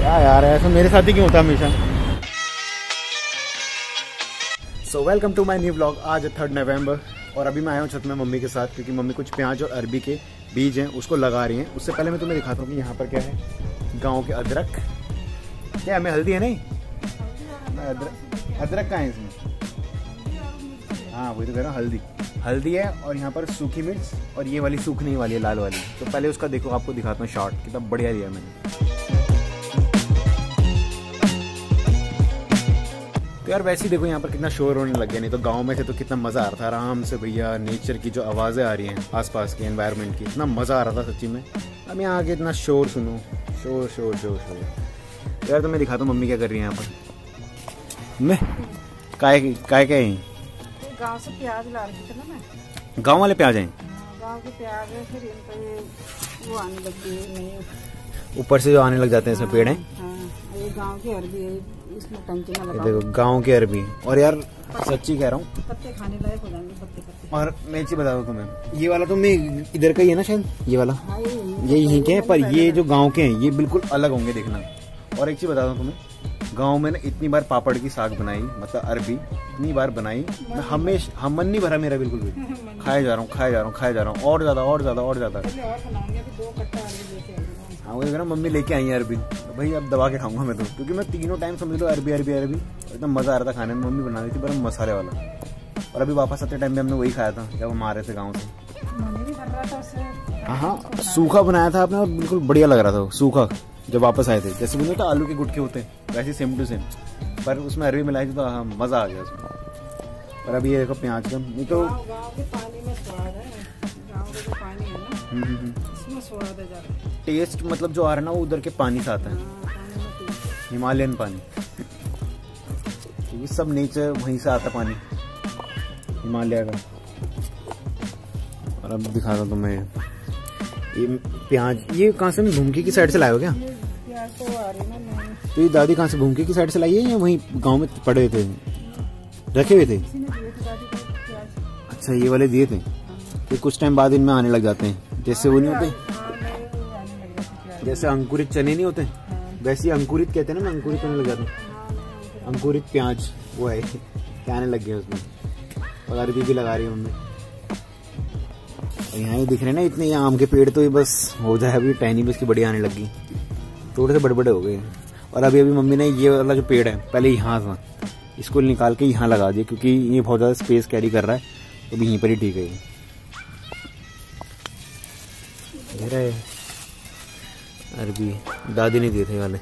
क्या यार ऐसा मेरे साथ ही क्यों होता हमेशा। So welcome to my new vlog. आज 3 नवंबर और अभी मैं आया हूँ छत में मम्मी के साथ, क्योंकि मम्मी कुछ प्याज और अरबी के बीज हैं उसको लगा रही हैं। उससे पहले मैं तुम्हें दिखाता हूँ कि यहाँ पर क्या है। गाँव के अदरक, क्या हमें हल्दी है नहीं, अदरक कहाँ है इसमें? हाँ वही तो कह रहा हूँ, हल्दी है और यहाँ पर सूखी मिर्च और ये वाली सूखने वाली है लाल वाली। तो पहले उसका देखो, आपको दिखाता हूँ शॉट, कितना बढ़िया दिया मैंने। तो यार वैसे ही देखो यहाँ पर कितना शोर होने लग गया, नहीं तो गांव में थे तो कितना मज़ा आ रहा था आराम से भैया। नेचर की जो आवाज़ें आ रही हैं आसपास की, एनवायरनमेंट की, इतना मज़ा आ रहा था सच्ची में। अब यहाँ आके इतना शोर सुनो, शोर शोर शोर शोर। यार तो मैं दिखाता हूँ मम्मी क्या कर रही है यहाँ पर। मैं काय है गांव से प्याज ला रही थी ना मैं। गांव वाले प्याज हैं? गांव के प्याज है, फिर इनका ये वो आने लग गई नहीं, ऊपर से जो आने लग जाते हैं इसमें पेड़ हैं। ये गांव की अरबी है, इसमें टंकी में लगा। देखो गांव की अरबी, और यार सच्ची कह रहा हूँ पत्ते खाने लायक हो जाएंगे पत्ते। और मैं एक चीज बता दूँ तुम्हें, ये वाला तो मैं इधर का ही है ना शायद, ये वाला ये यहीं के हैं, पर ये जो गाँव के हैं ये बिल्कुल अलग होंगे देखना। और एक चीज बता दूँ तुम्हें, गांव में ना इतनी बार पापड़ की साग बनाई, मतलब अरबी इतनी बार बनाई, मैं हमेशा मन नहीं भरा मेरा बिल्कुल भी। खाए जा रहा हूँ और ज्यादा। हाँ वही ना, मम्मी लेके आई है अरबी, तो भाई अब दबा के खाऊंगा मैं तो, क्योंकि मैं तीनों टाइम समझ लो अरबी एकदम मजा आ रहा था खाने में। मम्मी बना रही थी बड़ा मसाले वाला। और अभी वापस आते टाइम पे हमने वही खाया था जब हम आ रहे थे गाँव से। हाँ सूखा बनाया था आपने और बिल्कुल बढ़िया लग रहा था सूखा। जब वापस आए थे जैसे बोले तो आलू के गुटके होते हैं वैसे सेम टू सेम, पर उसमें अरबी मिलाई थी तो हाँ मज़ा आ गया उसमें। और अभी ये देखो प्याज का, नहीं तो गांव के पानी में स्वाद है, गांव का जो पानी है ना इसमें स्वाद है ज़्यादा। टेस्ट मतलब जो आ रहा है ना वो उधर के पानी से आता है, हिमालयन पानी, क्योंकि सब नेचर वहीं से आता पानी हिमालय का। और अब दिखा दो तुम्हें ये प्याज, ये कहाँ से भूमकी की साइड से लाए हो क्या? तो ये दादी कहाँ से भूमकी की साइड से लाई है या वहीं गांव में पड़े थे रखे हुए थे? अच्छा ये वाले दिए थे, फिर कुछ टाइम बाद इनमें आने लग जाते हैं, जैसे वो नहीं होते, जैसे अंकुरित चने नहीं होते वैसे ही अंकुरित कहते हैं ना, अंकुरित होने लग जाते हैं। अंकुरित प्याज वो है, क्या आने लग गए उसमें। और अरबी भी लगा रही है मम्मी। यहाँ ही दिख रहे हैं ना इतने ये आम के पेड़, तो ये बस हो जाए अभी टहनी भी इसकी बढ़िया आने लगी, थोड़े से बड़े बड़े हो गए। और अभी मम्मी ने ये वाला जो पेड़ है पहले यहाँ था, इसको निकाल के यहाँ लगा दिया, क्योंकि ये बहुत ज़्यादा स्पेस कैरी कर रहा है, तो भी यहीं पर ही ठीक है। ये अरबी दादी ने दिए थे वाले,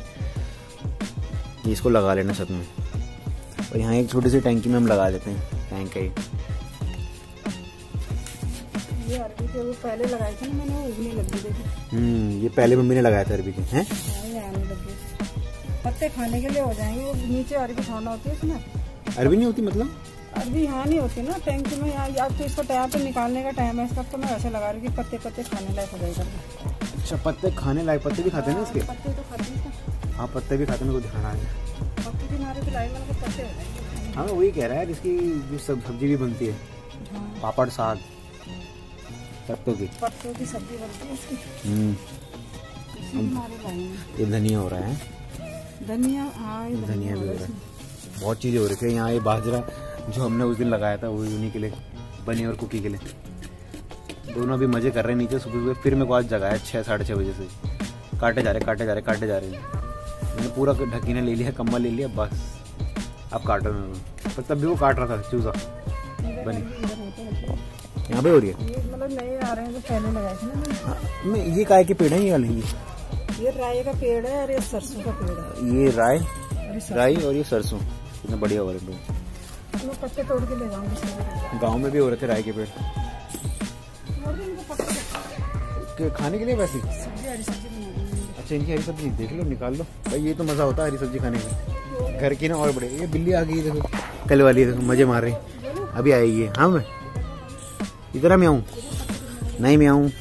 इसको लगा लेना छत में। और यहाँ एक छोटी सी टैंकी में हम लगा देते हैं, टैंक है ये अरबी के वो पहले लगाए थे ना मैंने, वो उगने लग गई देखी। ये पहले मम्मी ने लगाया था अरबी के हैं, आने लग गए, पत्ते खाने के लिए हो जाएंगे। वो नीचे अरबी खाना होती है इसमें, अरबी नहीं होती मतलब अरबी यहाँ नहीं होती ना टैंकी में, यहाँ अब तो इसको टाइम पे निकालने का टाइम है इसका, तो मैं ऐसे लगा रही हूँ कि पत्ते खाने लायक हो जाएगा। अच्छा पत्ते खाने लायक, पत्ते भी खाते हैं ना इसके? पत्ते तो खाते हैं। हाँ पत्ते भी खाते हैं, मेरे को दिखाना है। पत्ते भी हमारे तो लाएंगे तो पत्ते हो जाएंगे। हाँ वही कह रहा है, इसकी जो सब्जी भी बनती है, पापड़ साग पत्तों की सब्जी बनती है इसकी। ये धनिया हो रहा है, धनिया हाँ धनिया भी हो रहा है, बहुत चीज़ें हो रही है यहाँ। ये बाजरा जो हमने उस दिन लगाया था वो उन्हीं के लिए बनी और कुकी के लिए। दोनों भी मजे कर रहे हैं नीचे सुबह सुबह। फिर मेरे को आज जगाया 6 साढ़े 6 बजे से, काटे जा रहे हैं। मैंने पूरा ढकीना ले लिया, कम्बल ले लिया, बस अब काटो में। पर तब भी वो काट रहा था चूजा बनी, यहाँ पे हो रही है। मतलब नए आ रहे हैं जो पहले लगाए थे ना। मैं ये काय के पेड़ है ये वाले? ये राई का पेड़ है और ये सरसों का पेड़ है। ये राई और ये सरसों, कितना बढ़िया हो रहे हैं। मैं पत्ते तोड़ के ले जाऊंगी। गाँव में भी हो रहे थे राई के पेड़, खाने के लिए वैसे। अच्छा इनकी हरी सब्जी देख लो, निकाल लो भाई, ये तो मजा होता है हरी सब्जी खाने का घर की ना। और बड़े ये बिल्ली आ गई देखो, कल वाली देखो मजे मार रही, अभी आएगी। हाँ मैं इधर मैं आऊँ, नहीं मैं आऊँ।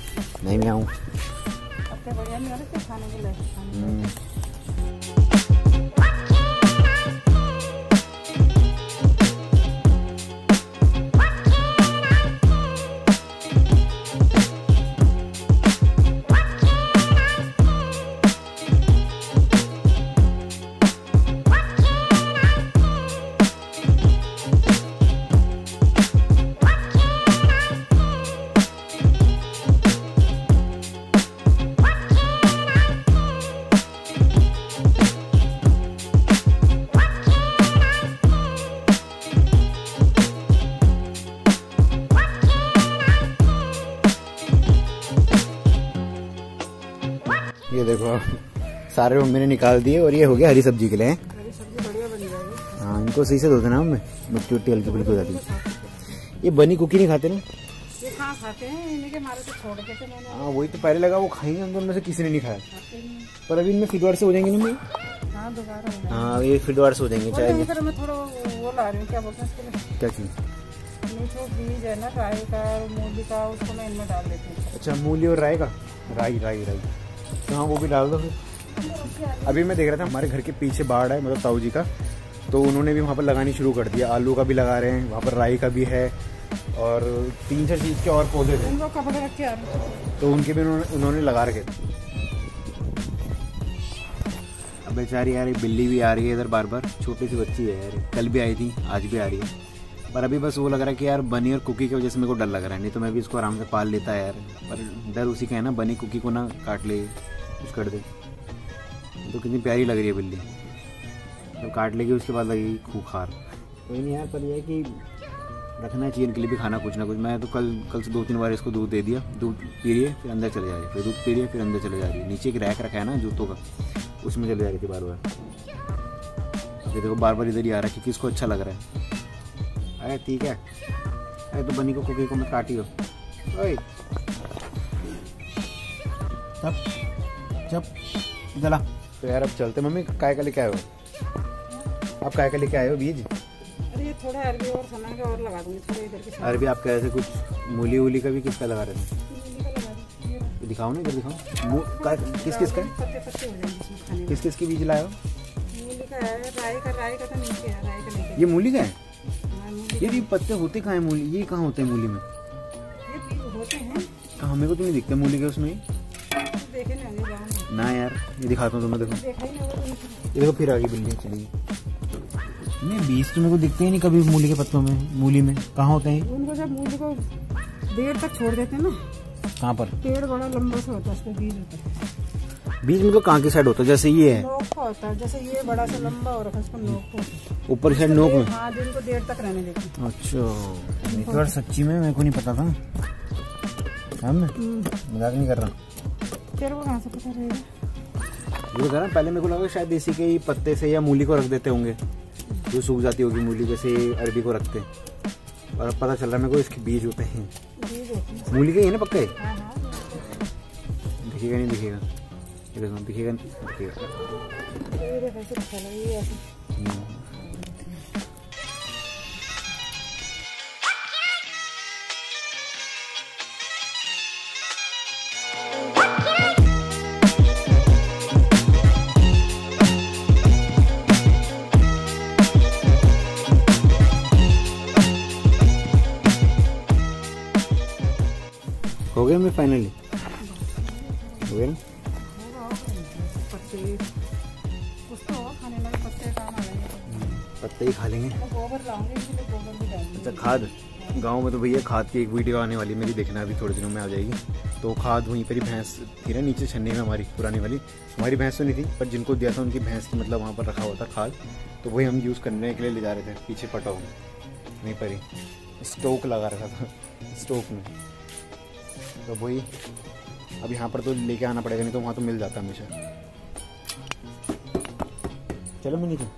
सारे मम्मी ने निकाल दिए और ये हो गया हरी सब्जी के लिए। हरी सब्जी बढ़िया बन जाएगी। हाँ, इनको सही से धो देना मम्मी, मिट्टी उट्टी हल्की फुल्की हो जाती है। ये बनी कुकी नहीं खाते ना? ये कहाँ खाते हैं, इन्हीं के मारे तो छोड़ के थे मैंने। हाँ वही तो पहले लगा वो खाएंगे, हम दोनों में से किसी ने नहीं खाया। पर अभी इनमें फीडवार से हो जाएंगे ना? हाँ दोबारा। हाँ ये फीडवार से हो जाएंगे चाहे। मैं थोड़ा वो ला रही हूँ, क्या बोलते हैं इसके लिए, क्या चीज़? जो बीज है ना राई का और मूली का, उसको मैं इनमें डाल देती हूँ। अच्छा, मूली और राई का? राई तो हाँ वो भी डाल दो फिर। अभी मैं देख रहा था हमारे घर के पीछे बाड़ है, मतलब ताऊ जी का, तो उन्होंने भी वहाँ पर लगानी शुरू कर दिया। आलू का भी लगा रहे हैं वहाँ पर, राई का भी है और 3-4 चीज़ के और पौधे थे, उनको कपड़े रख के आ रहे, तो उनके भी उन्होंने लगा रखे थे। अब बेचारी यार बिल्ली भी आ रही है इधर बार बार, छोटी सी बच्ची है यार, कल भी आई थी आज भी आ रही है। पर अभी बस वो लग रहा है कि यार बनी और कुकी की वजह से मेरे को डर लग रहा है, नहीं तो मैं भी इसको आराम से पाल लेता है यार। पर डर उसी का है ना, बनी कुकी को ना काट ले, कुछ कर दे। तो कितनी प्यारी लग रही है बिल्ली, तो काट लेगी उसके बाद लगेगी खूंखार। कोई नहीं यार, पर यह है कि रखना चाहिए इनके लिए भी खाना कुछ ना कुछ। मैं तो कल से 2-3 बार इसको दूध दे दिया, दूध पी रही है फिर अंदर चले जा रही है, फिर दूध पी रही है फिर अंदर चले जा रही है। नीचे एक रैक रखा है ना जूतों का, उसमें चले जा रही थी बार बार। अभी देखो बार बार इधर ही आ रहा है क्योंकि इसको अच्छा लग रहा है। अरे ठीक है, अरे तो बनी को कुकी को मत काटी हो। ओए चप जला। तो यार अब चलते। मम्मी काय का लेके आए हो? आप काय का लेके आए हो बीज? अरे ये थोड़ा अरबी और सना का और लगा दूंगी, थोड़ा इधर के। अरबी आप कह रहे थे कुछ, मूली वूली का भी किसका लगा रहे थे? मूली का लगा दूंगी। दिखाओ ना, इधर दिखाओ। किस किस का? पत्ते हो जाएंगे इसमें खाने में। किस किस के बीज लाए हो? मूली का है, राई का तो नीचे है, राई का लेके। ये मूली का है? ये भी पत्ते होते कहाँ है मूली? ये कहाँ होते हैं मूली में? ये बीज होते हैं कहाँ, मेरे को तो नहीं दिखते मूली के उसमें। देखे नहीं ना यार, ये दिखाता हूँ तुम्हें, देखो देखा ही नहीं। ये देखो फिर आ गई बिल्ली, चली। नहीं बीज तो मेरे को दिखते ही नहीं कभी मूली के पत्तों में। मूली में कहाँ होते हैं? उनको जब मूली को देर तक छोड़ देते हैं ना। कहाँ पर? पेड़ बड़ा लंबा सा होता है, उसमें बीज होता है। बीज में तो कहाँ की साइड होता है? जैसे ये है नोक का होता है, जैसे ये बड़ा सा लंबा हो रखा है, उसको नोक को ऊपर साइड नोक में। हाँ, जिनको देर तक रहने देते हैं। अच्छा, यार सच्ची में मेरे को नहीं पता था। मजाक नहीं कर रहा। तेरे को कहाँ से पता रहेगा? ये तो पहले मेरे को लगा शायद इसी के ही पत्ते से या मूली को रख देते होंगे, जो सूख जाती होगी मूली, जैसे अरबी को रखते। और अब पता चल रहा है मेरे को इसके बीज होते हैं। बीज होते हैं मूली के ही है ना पक्के? हाँ हाँ। दिखेगा नहीं दिखेगा? ये देखो दिखेगा नहीं दिखेगा। ये देखो ऐसे दिखा लगा, ये ऐसे। हो गया मैं फाइनली हो गया ना? पत्ते कुछ तो और खाने लगे, पत्ते काम आ जाएंगे। पत्ते ही खा लेंगे। मैं गोबर लाऊंगी, इसलिए गोबर भी डालूंगी। अच्छा खाद, गांव में तो भैया खाद की एक वीडियो आने वाली, मेरी देखना अभी थोड़े दिनों में आ जाएगी। तो खाद वहीं पर ही भैंस थी ना नीचे छन्नी में, हमारी पुरानी वाली। हमारी भैंस तो नहीं थी, पर जिनको दिया था उनकी भैंस की, मतलब वहाँ पर रखा हुआ था खाद, तो वही हम यूज़ करने के लिए ले जा रहे थे। पीछे पटा हुआ वहीं पर ही स्टोक लगा रखा था स्टोक में, तो वही अब यहाँ पर तो लेके आना पड़ेगा, नहीं तो वहाँ तो मिल जाता हमेशा। चलो मैं नीचे,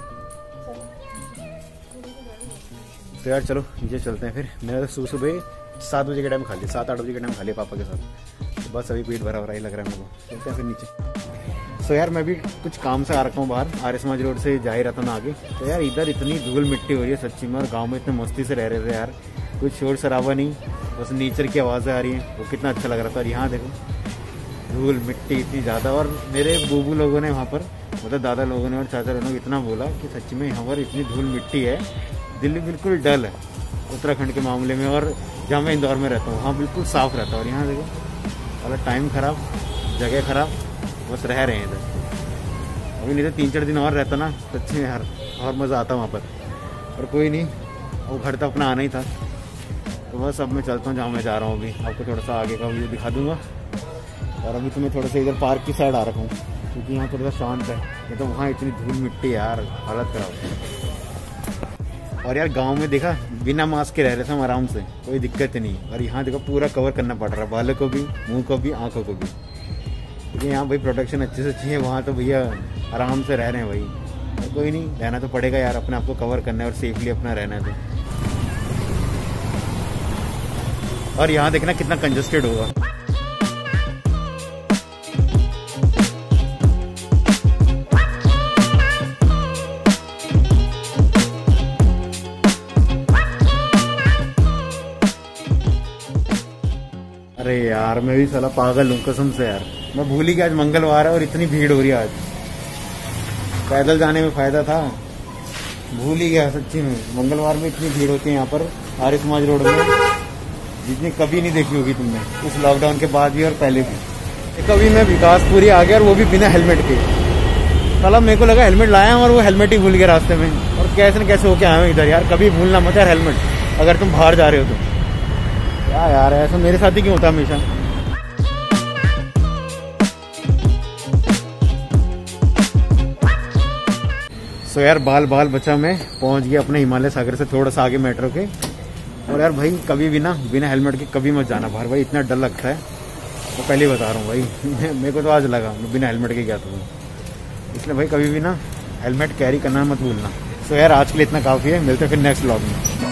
तो यार चलो नीचे चलते हैं फिर। मैंने तो सुबह 7 बजे के टाइम खा लिया, 7-8 बजे के टाइम खा लिया पापा के साथ, तो बस अभी पेट भरा भरा ही लग रहा है मेरे को। चलते हैं फिर नीचे। सो यार मैं भी कुछ काम से आ रखा हूँ बाहर, आर्य समाज रोड से जा ही रहा था मैं आगे। तो यार इधर इतनी धूल मिट्टी हो रही है सच्ची में, और गाँव में इतने मस्ती से रह रहे थे यार, कुछ शोर शराबा नहीं, बस नेचर की आवाज़ें आ रही हैं, वो कितना अच्छा लग रहा था। और यहाँ देखो धूल मिट्टी इतनी ज़्यादा, और मेरे बूबू लोगों ने वहाँ पर, मतलब दादा लोगों ने और चाचा लोगों ने इतना बोला कि सच्ची में यहाँ पर इतनी धूल मिट्टी है, दिल्ली बिल्कुल डल है उत्तराखंड के मामले में। और जहाँ मैं इंदौर में रहता हूँ वहाँ बिल्कुल साफ़ रहता है, और यहाँ देखो वाला टाइम ख़राब, जगह ख़राब, बस रह रहे हैं इधर। अभी नहीं तो 3-4 दिन और रहता ना सच्ची में यार, और मज़ा आता वहाँ पर। और कोई नहीं, वो घर तो अपना आना ही था। तो बस अब मैं चलता हूँ जहाँ मैं जा रहा हूँ। अभी आपको थोड़ा सा आगे का व्यू दिखा दूँगा। और अभी तो मैं थोड़ा सा इधर पार्क की साइड आ रखा हूँ, क्योंकि यहाँ थोड़ा सा शांत है, नहीं तो वहाँ इतनी धूल मिट्टी यार, हालत ख़राब है। और यार गांव में देखा बिना मास्क के रह रहे थे हम आराम से, कोई दिक्कत नहीं। और यहाँ देखो पूरा कवर करना पड़ रहा है, बालों को भी, मुंह को भी, आंखों को भी। क्योंकि यहाँ भाई प्रोटेक्शन अच्छे से चाहिए, वहाँ तो भैया आराम से रह रहे हैं भाई। कोई नहीं, रहना तो पड़ेगा यार, अपने आप को कवर करना है और सेफली अपना रहना है तो। और यहाँ देखना कितना कंजस्टेड होगा। अरे यार मैं भी साला पागल हूँ कसम से यार, मैं भूल ही गया आज मंगलवार है और इतनी भीड़ हो रही है आज। पैदल जाने में फायदा था, भूल ही गया सच्ची में। मंगलवार में इतनी भीड़ होती है यहाँ पर आर्य समाज रोड में, जितनी कभी नहीं देखी होगी तुमने, उस लॉकडाउन के बाद भी और पहले भी। कभी मैं विकासपुरी आ गया और वो भी बिना हेलमेट के। साला मेरे को लगा हेलमेट लाया हूँ और वो हेलमेट ही भूल गया रास्ते में, और कैसे न कैसे होके आया हूँ इधर। यार कभी भूलना मत यार हेलमेट, अगर तुम बाहर जा रहे हो तो। क्या यार ऐसा मेरे साथ ही क्यों होता हमेशा। सो यार बाल बचा, मैं पहुंच गया अपने हिमालय सागर से थोड़ा सा आगे मेट्रो के। और यार भाई कभी भी ना बिना हेलमेट के कभी मत जाना बाहर भाई, इतना डर लगता है। तो पहले ही बता रहा हूँ भाई मेरे को तो आज लगा मैं बिना हेलमेट के गया था, इसलिए भाई कभी भी ना हेलमेट कैरी करना मत भूलना। सो यार आज के लिए इतना काफ़ी है, मिलते हैं फिर नेक्स्ट व्लॉग में।